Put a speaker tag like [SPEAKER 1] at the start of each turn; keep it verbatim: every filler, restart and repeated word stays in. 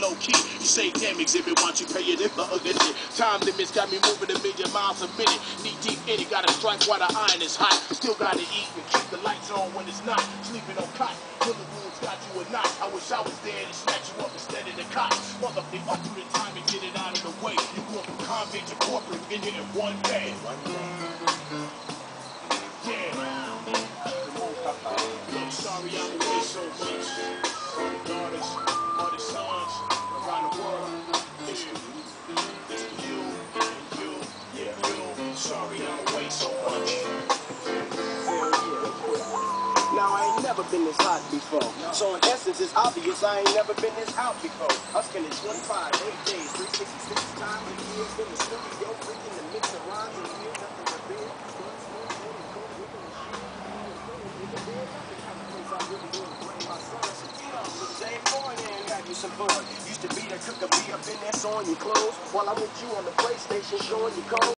[SPEAKER 1] low key. You say, damn, exhibit, why don't you pay it in for other shit? Time limits got me moving a million miles a minute. Knee deep in it, gotta strike while the iron is hot. Still gotta eat and keep the lights on when it's not. Sleeping on cot, bullet wounds got you a knot. I wish I was there to snatch you up instead of the cops. Motherfucker, up through the time and get it out of the way. You go from convict to corporate in here in one day. Yeah. Look, sorry I'm away so much. All the daughters, all the sons around the world. It's for you, it's for you, and you, yeah, you. Sorry I'm away so much.
[SPEAKER 2] Now I ain't never been this hot before, so in essence it's obvious I ain't never been this out before. I'm spending twenty-five, eight days, three hundred sixty-six times a year in the studio, freaking the mix of rhymes and hear nothing but beer. Some fun. Used to be the cook, be up in there sewing your clothes while I'm with you on the PlayStation showing you code.